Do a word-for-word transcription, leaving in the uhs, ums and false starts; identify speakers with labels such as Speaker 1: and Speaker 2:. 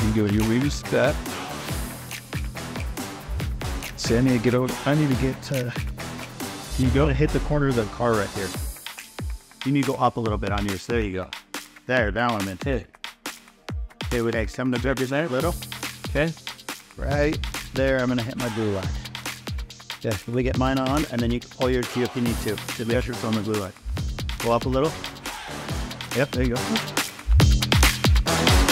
Speaker 1: you go. You maybe step. See, I need to get over. I need to get. Uh, you go to hit the corner of the car right here. You need to go up a little bit on yours. There you go. There, that one, man. Hit. Okay, with X, I'm gonna grab yours there, little. Okay, right there. I'm gonna hit my blue line. Yeah, we get mine on, and then you can pull yours to if you need to. The measure's on the blue line. Go up a little. Yep, there you go.